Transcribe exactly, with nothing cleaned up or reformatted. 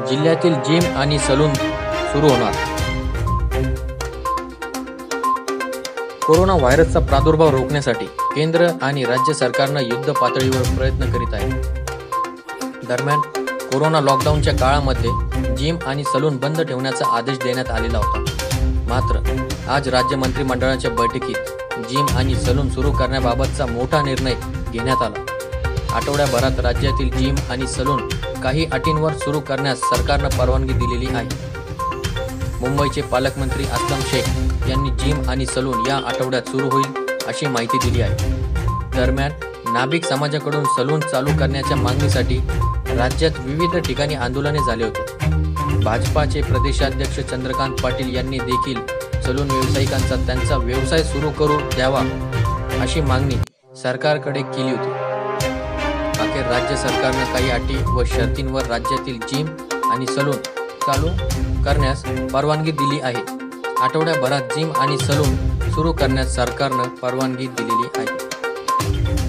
जिल्ह्यातील जिम आणि सलून सुरू होणार. कोरोना व्हायरसचा प्रादुर्भाव रोखण्यासाठी केंद्र आणि राज्य सरकारनं युद्ध पातळीवर प्रयत्न करीत आहे. दरम्यान कोरोना लॉकडाऊनच्या काळामध्ये जिम आणि सलून बंद ठेवण्याचा आदेश देण्यात आलेला होता. मात्र आज राज्य मंत्रिमंडळाच्या बैठकीत जिम आणि सलून सुरू करण्याबाबतचा मोठा निर्णय घेण्यात आला. आठवड्याभरात राज्यातील जिम आणि सलून काही अटींवर सुरू करण्यास सरकारनं परवानगी दिलेली आहे. मुंबईचे पालकमंत्री अस्लम शेख यांनी जिम आणि सलून या आठवड्यात सुरू होईल अशी माहिती दिली आहे. दरम्यान नाभिक समाजाकडून सलून चालू करण्याच्या मागणीसाठी राज्यात विविध ठिकाणी आंदोलने झाले होते. भाजपाचे प्रदेशाध्यक्ष चंद्रकांत पाटील यांनी देखील सलून व्यावसायिकांचा त्यांचा व्यवसाय सुरू करू द्यावा अशी मागणी सरकारकडे केली होती. अखेर राज्य सरकारनं काही अटी व शर्तींवर राज्यातील जिम आणि सलून चालू करण्यास परवानगी दिली आहे. आठवड्याभरात जिम आणि सलून सुरू करण्यास सरकारनं परवानगी दिलेली आहे.